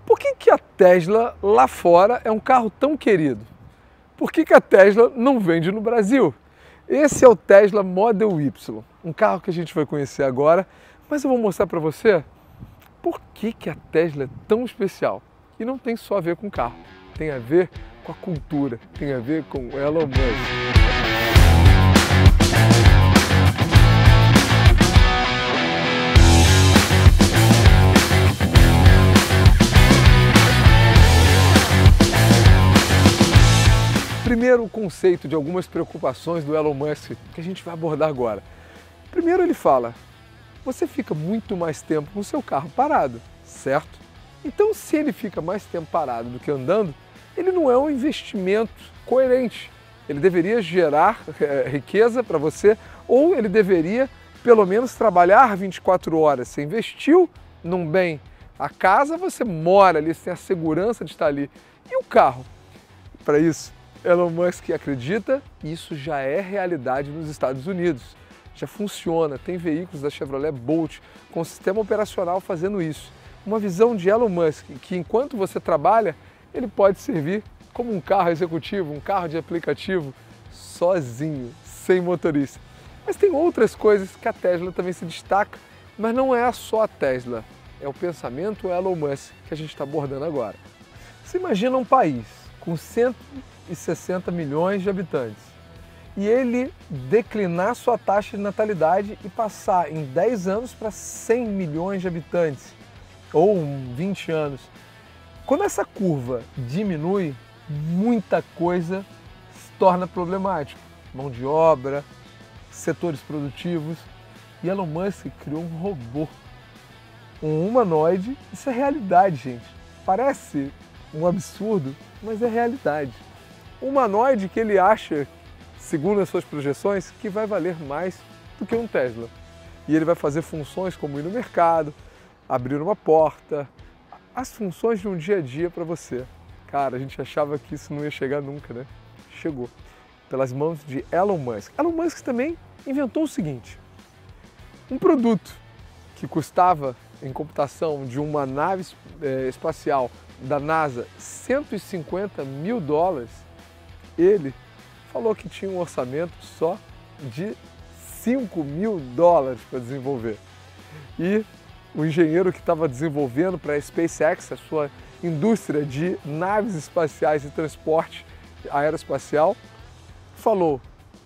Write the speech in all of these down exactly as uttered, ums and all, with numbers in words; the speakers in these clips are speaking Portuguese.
Por que que a Tesla lá fora é um carro tão querido? Por que que a Tesla não vende no Brasil? Esse é o Tesla Model Y, um carro que a gente vai conhecer agora, mas eu vou mostrar para você por que que a Tesla é tão especial. E não tem só a ver com carro, tem a ver com a cultura, tem a ver com Elon Musk. Primeiro, o conceito de algumas preocupações do Elon Musk que a gente vai abordar agora. Primeiro ele fala, você fica muito mais tempo com o seu carro parado, certo? Então se ele fica mais tempo parado do que andando, ele não é um investimento coerente. Ele deveria gerar é, riqueza para você ou ele deveria pelo menos trabalhar vinte e quatro horas. Você investiu num bem, a casa você mora ali, você tem a segurança de estar ali. E o carro? Para isso, Elon Musk acredita e isso já é realidade nos Estados Unidos. Já funciona, tem veículos da Chevrolet Bolt com sistema operacional fazendo isso. Uma visão de Elon Musk que enquanto você trabalha, ele pode servir como um carro executivo, um carro de aplicativo, sozinho, sem motorista. Mas tem outras coisas que a Tesla também se destaca, mas não é só a Tesla, é o pensamento Elon Musk que a gente está abordando agora. Você imagina um país com cento e sessenta milhões de habitantes e ele declinar sua taxa de natalidade e passar em dez anos para cem milhões de habitantes, ou vinte anos. Quando essa curva diminui, muita coisa se torna problemática. Mão de obra, setores produtivos. E Elon Musk criou um robô, um humanoide. Isso é realidade, gente. Parece um absurdo, mas é realidade. Um humanoide que ele acha, segundo as suas projeções, que vai valer mais do que um Tesla. E ele vai fazer funções como ir no mercado, abrir uma porta, as funções de um dia a dia para você. Cara, a gente achava que isso não ia chegar nunca, né? Chegou. Pelas mãos de Elon Musk. Elon Musk também inventou o seguinte, um produto que custava, em computação de uma nave é, espacial da NASA, cento e cinquenta mil dólares, ele falou que tinha um orçamento só de cinco mil dólares para desenvolver. E o engenheiro que estava desenvolvendo para a SpaceX, a sua indústria de naves espaciais e transporte aeroespacial, falou,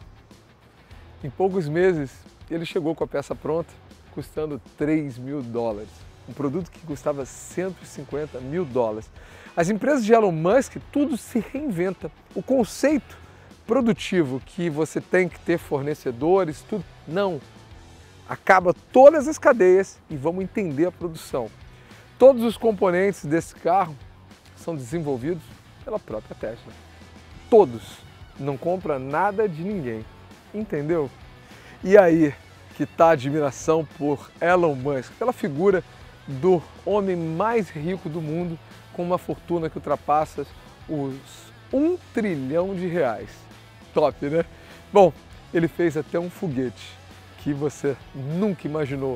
em poucos meses ele chegou com a peça pronta, custando três mil dólares. Um produto que custava cento e cinquenta mil dólares. As empresas de Elon Musk, tudo se reinventa. O conceito produtivo que você tem que ter fornecedores, tudo, não. Acaba todas as cadeias e vamos entender a produção. Todos os componentes desse carro são desenvolvidos pela própria Tesla. Todos. Não compra nada de ninguém. Entendeu? E aí que está a admiração por Elon Musk, aquela figura do homem mais rico do mundo, com uma fortuna que ultrapassa os um trilhão de reais. Top, né? Bom, ele fez até um foguete que você nunca imaginou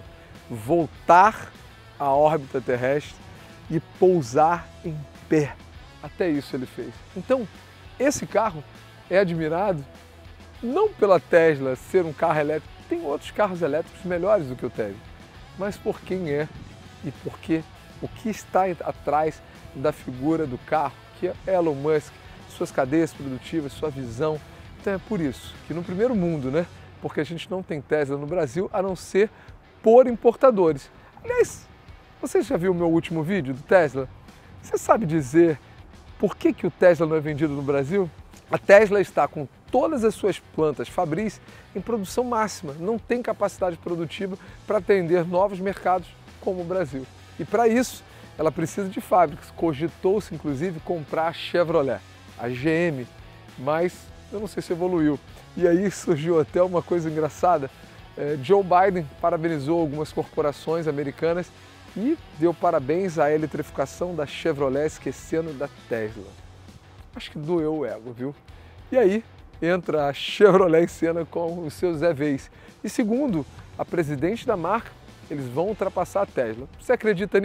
voltar à órbita terrestre e pousar em pé. Até isso ele fez. Então, esse carro é admirado não pela Tesla ser um carro elétrico, tem outros carros elétricos melhores do que o Tesla, mas por quem é e porque o que está atrás da figura do carro, que é Elon Musk, suas cadeias produtivas, sua visão. Então é por isso que no primeiro mundo, né, porque a gente não tem Tesla no Brasil, a não ser por importadores. Aliás, você já viu o meu último vídeo do Tesla? Você sabe dizer por que que o Tesla não é vendido no Brasil? A Tesla está com todas as suas plantas fabris em produção máxima, não tem capacidade produtiva para atender novos mercados como o Brasil. E para isso, ela precisa de fábricas. Cogitou-se, inclusive, comprar a Chevrolet, a G M, mas eu não sei se evoluiu. E aí surgiu até uma coisa engraçada. É, Joe Biden parabenizou algumas corporações americanas e deu parabéns à eletrificação da Chevrolet, esquecendo da Tesla. Acho que doeu o ego, viu? E aí entra a Chevrolet em cena com os seus E Vs. E segundo a presidente da marca, eles vão ultrapassar a Tesla. Você acredita nisso?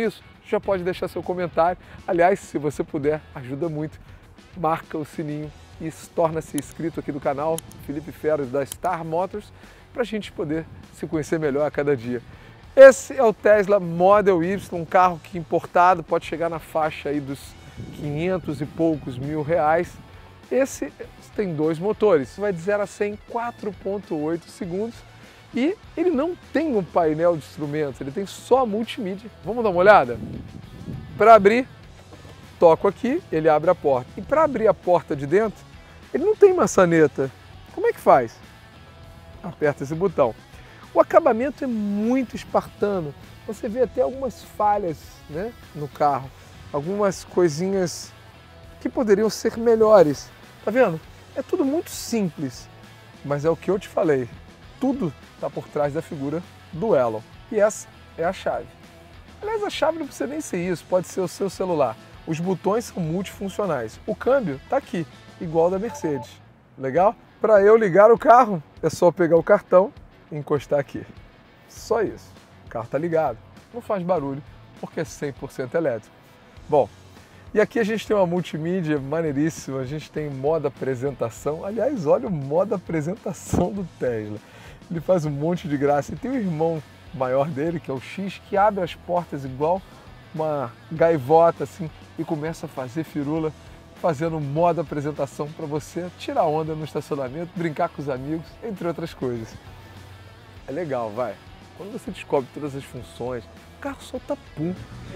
já pode deixar seu comentário. Aliás, se você puder, ajuda muito. Marca o sininho e torna-se inscrito aqui do canal Felipe Ferro da Star Motors para a gente poder se conhecer melhor a cada dia. Esse é o Tesla Model Y, um carro que importado pode chegar na faixa aí dos quinhentos e poucos mil reais. Esse tem dois motores, vai de zero a cem em quatro vírgula oito segundos e ele não tem um painel de instrumentos, ele tem só multimídia. Vamos dar uma olhada? Para abrir, toco aqui, ele abre a porta. E para abrir a porta de dentro, ele não tem maçaneta. Como é que faz? Aperta esse botão. O acabamento é muito espartano. Você vê até algumas falhas, né, no carro. Algumas coisinhas que poderiam ser melhores. Tá vendo? É tudo muito simples. Mas é o que eu te falei. Tudo está por trás da figura do Elon. E essa é a chave. Aliás, a chave não precisa nem ser isso. Pode ser o seu celular. Os botões são multifuncionais. O câmbio está aqui, igual ao da Mercedes. Legal? Para eu ligar o carro, é só pegar o cartão e encostar aqui. Só isso. O carro está ligado. Não faz barulho, porque é cem por cento elétrico. Bom, e aqui a gente tem uma multimídia maneiríssima. A gente tem modo apresentação. Aliás, olha o modo apresentação do Tesla. Ele faz um monte de graça. E tem um irmão maior dele, que é o X, que abre as portas igual uma gaivota assim e começa a fazer firula, fazendo um modo apresentação para você tirar onda no estacionamento, brincar com os amigos, entre outras coisas. É legal, vai. Quando você descobre todas as funções, o carro solta pum.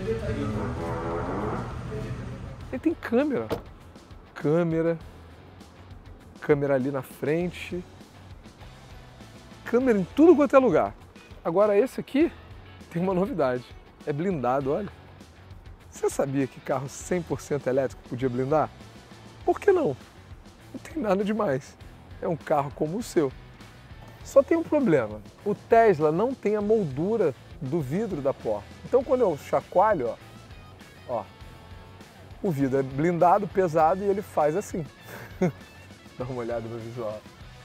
Ele tem câmera. Câmera. Câmera ali na frente. Câmera em tudo quanto é lugar. Agora esse aqui tem uma novidade. É blindado, olha. Você sabia que carro cem por cento elétrico podia blindar? Por que não? Não tem nada demais. É um carro como o seu. Só tem um problema. O Tesla não tem a moldura do vidro da porta. Então quando eu chacoalho, ó, ó, o vidro é blindado, pesado e ele faz assim. Dá uma olhada no visual.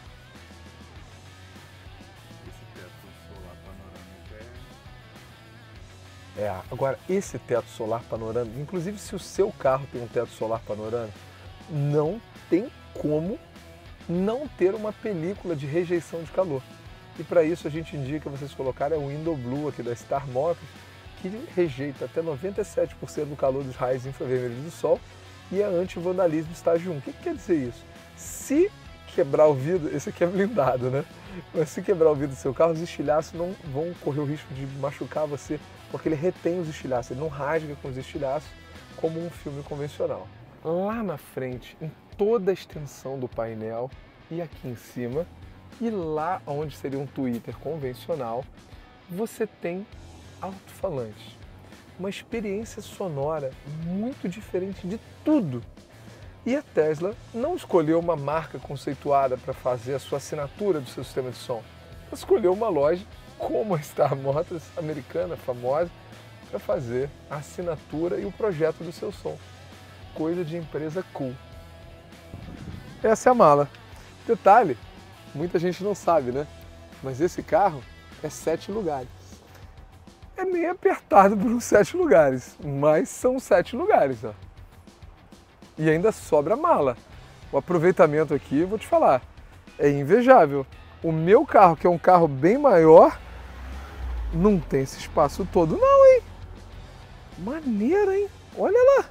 É, agora esse teto solar panorâmico, inclusive se o seu carro tem um teto solar panorâmico, não tem como não ter uma película de rejeição de calor. E para isso a gente indica vocês colocarem o Window Blue aqui da Star Motors, que rejeita até noventa e sete por cento do calor dos raios infravermelhos do sol e é anti-vandalismo estágio um. O que, que quer dizer isso? Se quebrar o vidro, esse aqui é blindado, né? Mas se quebrar o vidro do seu carro, os estilhaços não vão correr o risco de machucar você, porque ele retém os estilhaços, ele não rasga com os estilhaços como um filme convencional. Lá na frente, em toda a extensão do painel e aqui em cima, e lá onde seria um tweeter convencional, você tem alto-falante. Uma experiência sonora muito diferente de tudo. E a Tesla não escolheu uma marca conceituada para fazer a sua assinatura do seu sistema de som. Ela escolheu uma loja como a Star Motors, americana, famosa, para fazer a assinatura e o projeto do seu som. Coisa de empresa cool. Essa é a mala. Detalhe, muita gente não sabe, né? Mas esse carro é sete lugares. É meio apertado por uns sete lugares, mas são sete lugares, ó. E ainda sobra mala. O aproveitamento aqui, eu vou te falar, é invejável. O meu carro, que é um carro bem maior, não tem esse espaço todo não, hein? Maneiro, hein? Olha lá.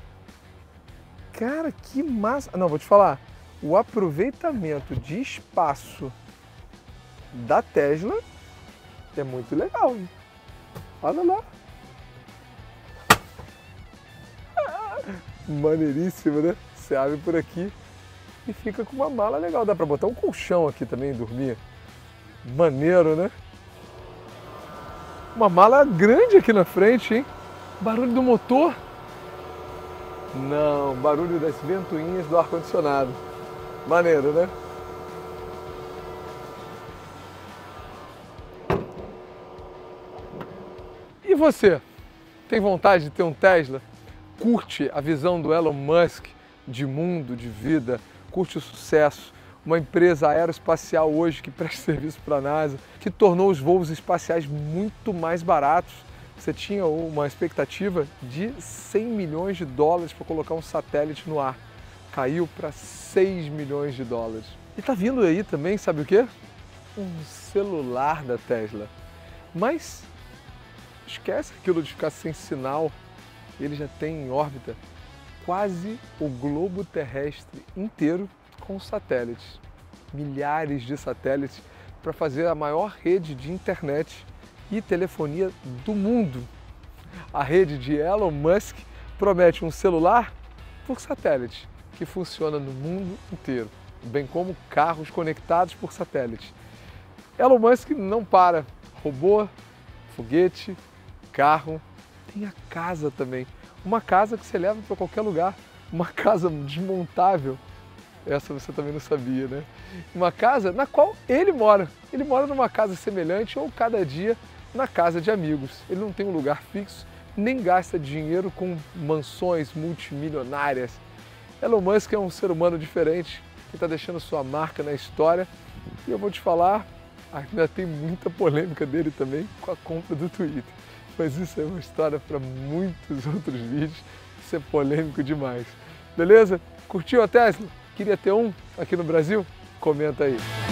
Cara, que massa. Não, vou te falar, o aproveitamento de espaço da Tesla é muito legal, hein? Olha lá. Maneiríssimo, né? Você abre por aqui e fica com uma mala legal. Dá pra botar um colchão aqui também e dormir. Maneiro, né? Uma mala grande aqui na frente, hein? Barulho do motor. Não, barulho das ventoinhas do ar-condicionado. Maneiro, né? E você? Tem vontade de ter um Tesla? Curte a visão do Elon Musk de mundo, de vida, curte o sucesso, uma empresa aeroespacial hoje que presta serviço para a NASA, que tornou os voos espaciais muito mais baratos, você tinha uma expectativa de cem milhões de dólares para colocar um satélite no ar. Caiu para seis milhões de dólares. E tá vindo aí também, sabe o quê? Um celular da Tesla. Mas esquece aquilo de ficar sem sinal. Ele já tem em órbita quase o globo terrestre inteiro com satélites. Milhares de satélites para fazer a maior rede de internet e telefonia do mundo. A rede de Elon Musk promete um celular por satélite que funciona no mundo inteiro, bem como carros conectados por satélite. Elon Musk não para. Robô, foguete, carro, tem a casa também. Uma casa que você leva para qualquer lugar, uma casa desmontável. Essa você também não sabia, né? Uma casa na qual ele mora. Ele mora numa casa semelhante ou cada dia na casa de amigos. Ele não tem um lugar fixo, nem gasta dinheiro com mansões multimilionárias. Elon Musk é um ser humano diferente, que está deixando sua marca na história. E eu vou te falar, ainda tem muita polêmica dele também com a compra do Twitter. Mas isso é uma história para muitos outros vídeos. Isso é polêmico demais. Beleza? Curtiu a Tesla? Queria ter um aqui no Brasil? Comenta aí.